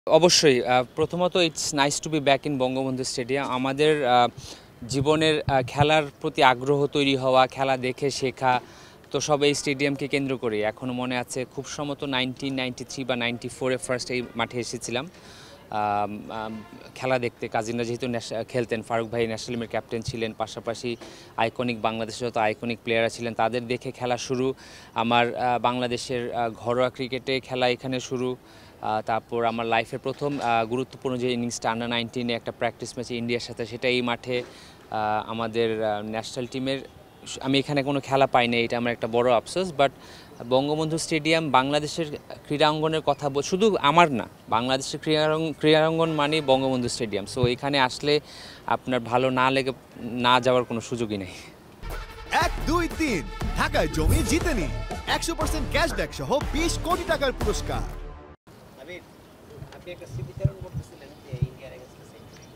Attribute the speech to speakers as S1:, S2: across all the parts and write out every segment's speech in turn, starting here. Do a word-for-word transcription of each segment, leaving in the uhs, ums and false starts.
S1: অবশ্যই প্রথমত it's nice to be back in Bangabandhu stadium. আমাদের জীবনের খেলার প্রতি আগ্রহ তৈরি হওয়া, খেলা দেখে শেখা, তো সব এই স্টেডিয়ামকে কেন্দ্র করে। এখনও মনে আছে খুব সম্ভবত নাইনটিন নাইনটি থ্রি বা নাইনটি ফোরে ফার্স্ট এই মাঠে এসেছিলাম খেলা দেখতে। কাজিনরা যেহেতু খেলতেন, ফারুক ভাই ন্যাশনাল টিমের ক্যাপ্টেন ছিলেন, পাশাপাশি আইকনিক বাংলাদেশের যত আইকনিক প্লেয়াররা ছিলেন তাদের দেখে খেলা শুরু। আমার বাংলাদেশের ঘরোয়া ক্রিকেটে খেলা এখানে শুরু। তারপর আমার লাইফের প্রথম গুরুত্বপূর্ণ যে ইনিংসটা আন্ডার নাইনটিনে একটা প্র্যাকটিস ম্যাচে ইন্ডিয়ার সাথে, সেটা এই মাঠে আমাদের ন্যাশনাল টিমের। আমি এখানে কোনো খেলা পাইনি, এটা আমার একটা বড় আফসোস। বাট বঙ্গবন্ধু স্টেডিয়াম বাংলাদেশের ক্রীড়াঙ্গনের কথা শুধু আমার না, বাংলাদেশের ক্রীড়াঙ্গন ক্রীড়াঙ্গন মানে বঙ্গবন্ধু স্টেডিয়াম। সো এখানে আসলে আপনার ভালো না লেগে না যাওয়ার কোনো সুযোগই নেই।
S2: এক দুই তিন ঢাকায় জমি জিতে নিন একশো পার্সেন্ট ক্যাশব্যাক সহ বিশ কোটি টাকার পুরস্কার।
S3: আপনি একটা স্মৃতিচারণ করতেছিলেন যে ইন্ডিয়ার এগেইনস্টে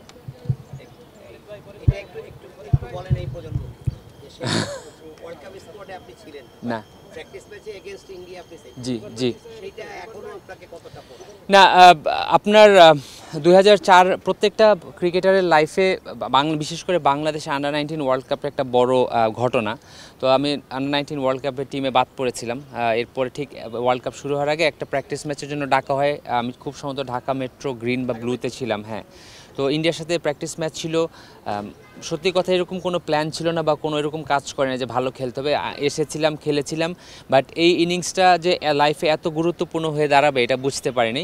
S3: এটা একটু একটু একটু বলেন এই প্রজন্ম যে সেই ওয়ার্ল্ড কাপ স্কোয়াডে আপনি ছিলেন
S1: না,
S3: প্র্যাকটিস ম্যাচে এগেইনস্ট ইন্ডিয়া আপনি
S1: জি জি
S3: সেটা এখনো আপনাকে কতটা পড়ে?
S1: না, আপনার দুই হাজার চার প্রত্যেকটা ক্রিকেটারের লাইফে বাংলা বিশেষ করে বাংলাদেশে আন্ডার নাইনটিন ওয়ার্ল্ড কাপের একটা বড় ঘটনা। তো আমি আন্ডার নাইনটিন ওয়ার্ল্ড কাপের টিমে বাদ পড়েছিলাম। এরপরে ঠিক ওয়ার্ল্ড কাপ শুরু হওয়ার আগে একটা প্র্যাকটিস ম্যাচের জন্য ডাকা হয়। আমি খুব সম্ভবত ঢাকা মেট্রো গ্রিন বা ব্লুতে ছিলাম। হ্যাঁ, তো ইন্ডিয়ার সাথে প্র্যাকটিস ম্যাচ ছিল। সত্যি কথা এরকম কোনো প্ল্যান ছিল না বা কোনো এরকম কাজ করে না যে ভালো খেলতে হবে। এসেছিলাম, খেলেছিলাম, বাট এই ইনিংসটা যে লাইফে এত গুরুত্বপূর্ণ হয়ে দাঁড়াবে এটা বুঝতে পারিনি।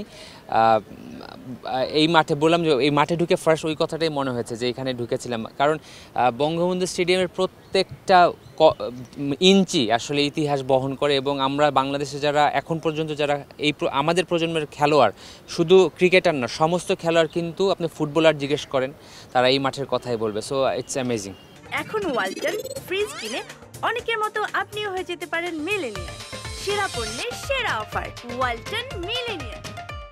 S1: এই মাঠে বললাম যে এই মাঠে ঢুকে ফার্স্ট ওই কথাটাই মনে হয়েছে যে এখানে ঢুকেছিলাম, কারণ বঙ্গবন্ধু স্টেডিয়ামের প্রত্যেকটা ইঞ্চি আসলে ইতিহাস বহন করে। এবং আমরা বাংলাদেশে যারা এখন পর্যন্ত যারা এই আমাদের প্রজন্মের খেলোয়াড়, শুধু ক্রিকেটার না, সমস্ত খেলোয়াড় কিন্তু আপনি ফুটবলার জিজ্ঞেস করেন তারা এই মাঠের কথাই বলবে। So it's amazing.
S4: এখন ওয়ালটন ফ্রিজ কিনে অনেকের মতো আপনিও হয়ে যেতে পারেন মিলেনিয়ার। সেরা পণ্যের সেরা অফার, ওয়ালটন মিলেনিয়ার।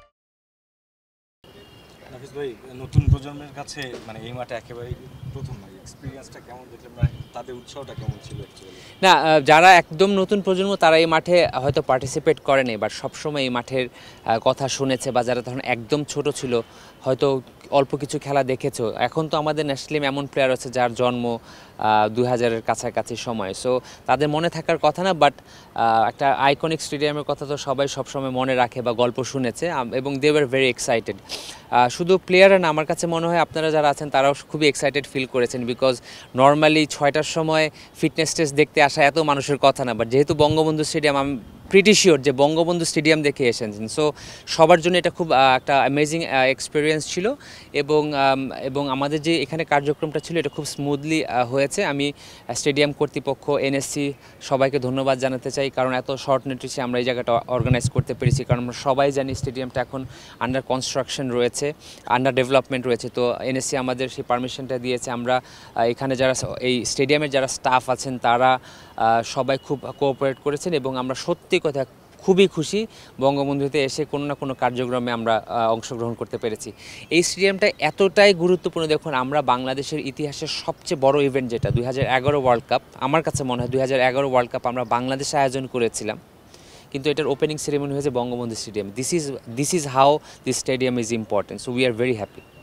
S5: নাফিস ভাই, নতুন প্রজন্মের কাছে মানে এই মাঠে একেবারেই প্রথম ভাই এক্সপেরিয়েন্সটা কেমন দেখলেন, মানে তাদের উৎসাহটা কেমন ছিল অ্যাকচুয়ালি?
S1: না, যারা একদম নতুন প্রজন্ম তারা এই মাঠে হয়তো পার্টিসিপেট করেনি, বাট সবসময় এই মাঠের কথা শুনেছে, বা যারা তখন একদম ছোট ছিল হয়তো অল্প কিছু খেলা দেখেছো। এখন তো আমাদের ন্যাশনাল টিম এমন প্লেয়ার আছে যার জন্ম দুই হাজারের কাছাকাছি সময়। সো তাদের মনে থাকার কথা না, বাট একটা আইকনিক স্টেডিয়ামের কথা তো সবাই সবসময় মনে রাখে বা গল্প শুনেছে, এবং দে ওয়ার ভেরি এক্সাইটেড। শুধু প্লেয়াররা না, আমার কাছে মনে হয় আপনারা যারা আছেন তারাও খুবই এক্সাইটেড ফিল করেছেন, বিকজ নর্মালি ছয়টার সময় ফিটনেস টেস্ট দেখতে আসা এত মানুষের কথা না, বাট যেহেতু বঙ্গবন্ধু স্টেডিয়াম, আমি প্রিটি শিওর যে বঙ্গবন্ধু স্টেডিয়াম দেখে এসেছেন। সো সবার জন্য এটা খুব একটা অ্যামেজিং এক্সপিরিয়েন্স ছিল। এবং এবং আমাদের যে এখানে কার্যক্রমটা ছিল এটা খুব স্মুথলি হয়েছে। আমি স্টেডিয়াম কর্তৃপক্ষ, এনএসসি সবাইকে ধন্যবাদ জানাতে চাই, কারণ এত শর্ট নোটিসে আমরা এই জায়গাটা অর্গানাইজ করতে পেরেছি। কারণ আমরা সবাই জানি স্টেডিয়ামটা এখন আন্ডার কনস্ট্রাকশন রয়েছে, আন্ডার ডেভেলপমেন্ট রয়েছে। তো এনএসসি আমাদের সেই পারমিশনটা দিয়েছে। আমরা এখানে যারা এই স্টেডিয়ামের যারা স্টাফ আছেন তারা সবাই খুব কোঅপারেট করেছেন, এবং আমরা সত্যি কথা খুবই খুশি বঙ্গবন্ধুতে এসে কোনো না কোনো কার্যক্রমে আমরা অংশগ্রহণ করতে পেরেছি। এই স্টেডিয়ামটা এতটাই গুরুত্বপূর্ণ। দেখুন, আমরা বাংলাদেশের ইতিহাসের সবচেয়ে বড় ইভেন্ট যেটা দুই হাজার এগারো ওয়ার্ল্ড কাপ, আমার কাছে মনে হয় দুই হাজার এগারো ওয়ার্ল্ড কাপ আমরা বাংলাদেশে আয়োজন করেছিলাম, কিন্তু এটার ওপেনিং সেরেমনি হয়েছে Bangabandhu stadium. This is this is how this stadium is important. So we are very happy.